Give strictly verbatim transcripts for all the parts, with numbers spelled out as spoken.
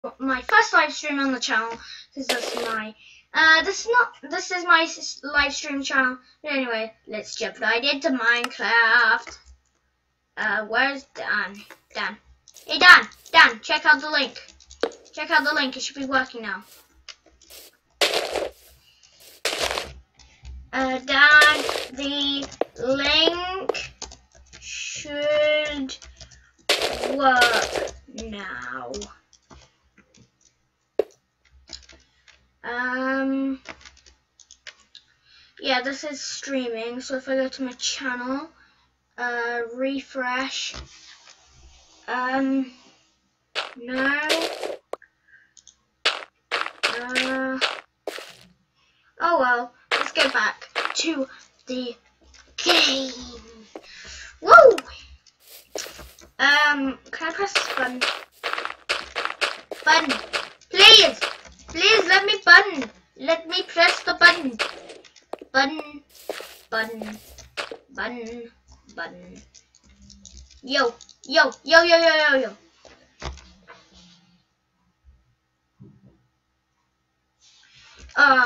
my first live stream on the channel, because that's my uh this is not this is my live stream channel. But anyway, let's jump right into Minecraft. Uh where's Dan? Dan. Hey Dan, Dan, check out the link. Check out the link, it should be working now. Uh Dan, the link should work now. Um, yeah, this is streaming, so if I go to my channel, uh, refresh, um, no, uh, oh well, let's go back to the game. Woo! Um, can I press this button? Button, please! Please let me button. Let me press the button. Button, button, button, button. Yo, yo, yo, yo, yo, yo, yo. Uh,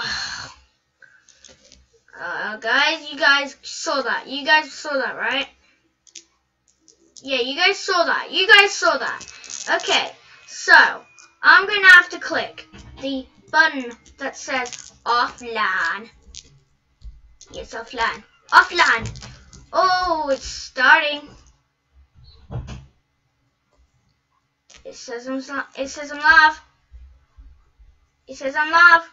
uh, guys, you guys saw that. You guys saw that, right? Yeah, you guys saw that. You guys saw that. Okay, so I'm gonna have to click the button that says offline. Yes, offline. Offline. Oh, it's starting. It says I'm. It says I'm live. It says I'm live.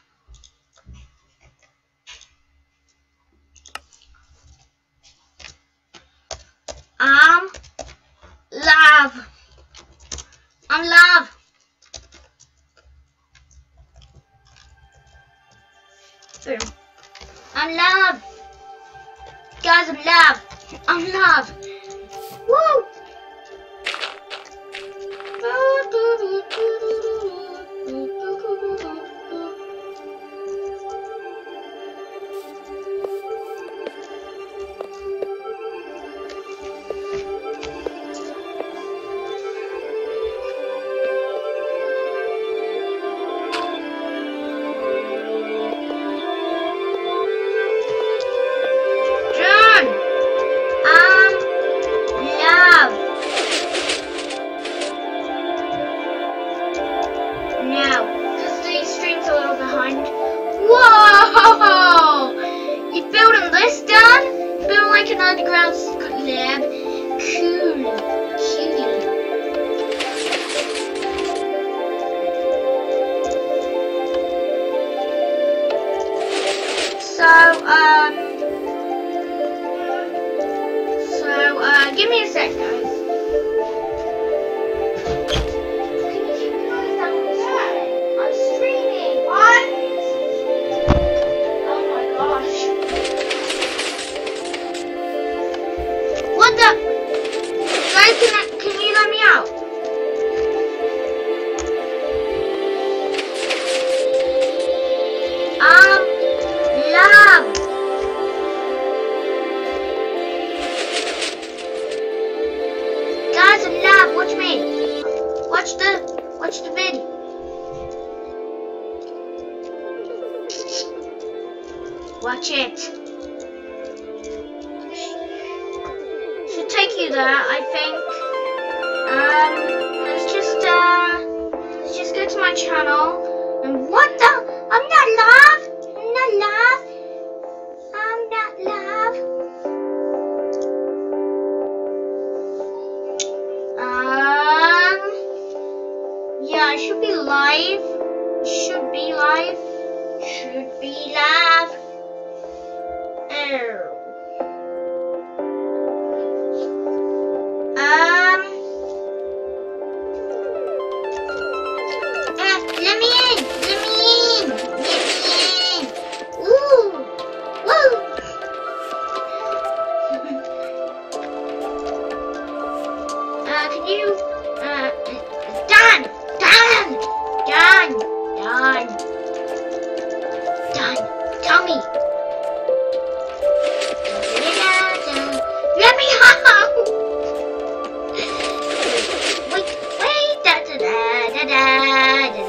I'm live. I'm live. Boom. I'm live. Guys, I'm live. I'm live. Woo! Underground lab. Cool. Cutie. So, um, so, uh, give me a sec, guys. I'm streaming. What? Oh my gosh. What the? Guys, can, I, can you let me out? Um, love. Guys, I'm love. Watch me. Watch the, watch the vid. Watch it. Take you there, I think. Um, let's just uh, let's just go to my channel. And what the? I'm not live. I'm not live. I'm not live. Um, yeah, I should be live. Should be live. Should be live. Oh. Um, uh, let me in, let me in, let me in. Ooh, woo. uh, can you, uh, Dan, Dan, Dan, Dan, Dan, tell me. Let me out. Wait, wait, da da da da da.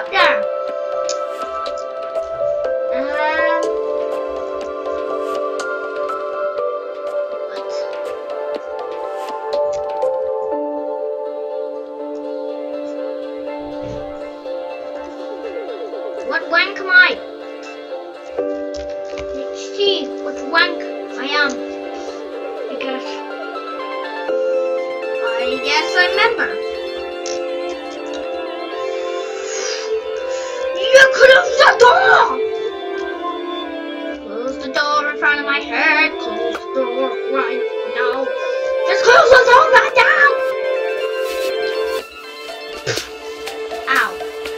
up there? Um, what? What rank am I? Let's see what rank I am. Because I guess I'm member. You close the door! Close the door in front of my head. Close the door right now. Just close the door right now! Ow.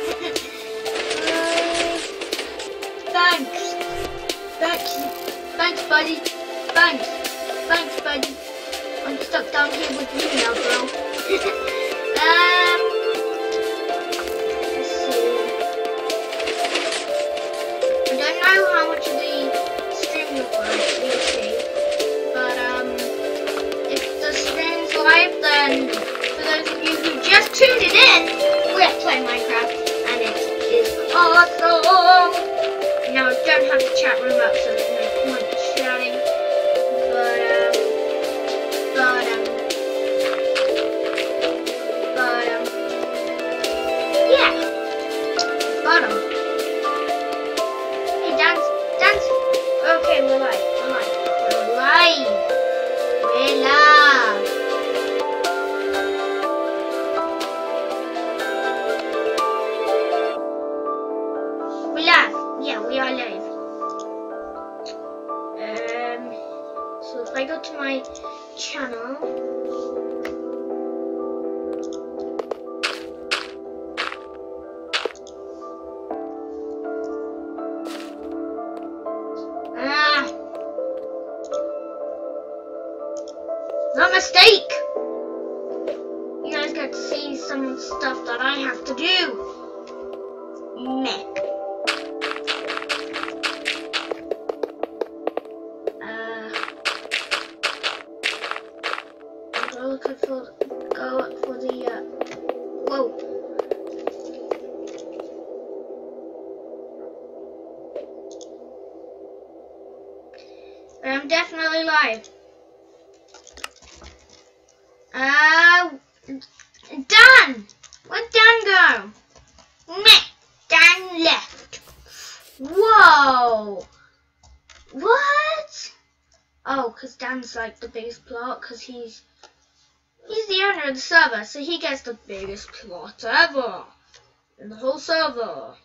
Thanks. Thanks. Thanks, buddy. Thanks. Thanks, buddy. I'm stuck down here with you now, bro. um, let's see. I don't know how much of the stream will work, we'll see. But um, if the stream's live, then for those of you who just tuned it in, we're playing Minecraft, and it is awesome. Now I don't have the chat room up, so there's no point shouting. But um, but um, but um, yeah, but um, hey, dance, dance. Okay, we're live, we're live, we're live, we're live. We're live, yeah, we are live. Um, so if I go to my channel, ah, not a mistake. You guys get to see some stuff that I have to do. Meh. Look for, go up for the, uh, whoa. But I'm definitely live. Uh, Dan! Where'd Dan go? Meh, Dan left. Whoa! What? Oh, because Dan's like the biggest plot, because he's He's the owner of the server, so he gets the biggest plot ever in the whole server.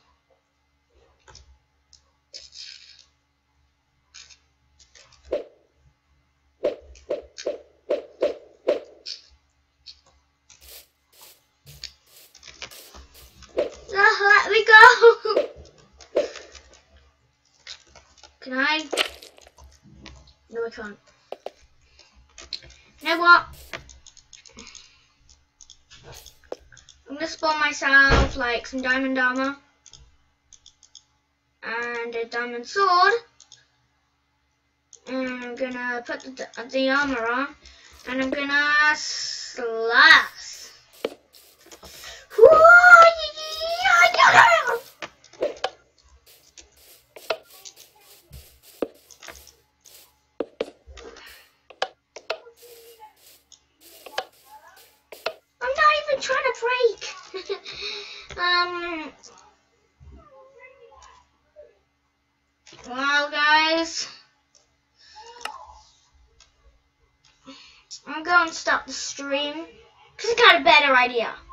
Ah, let me go! Can I? No, I can't. You know what? I'm gonna spawn myself like some diamond armor and a diamond sword, and I'm gonna put the, the armor on, and I'm gonna slash. I'm not even trying to break. um. Well, guys, I'm going to stop the stream because I got a better idea.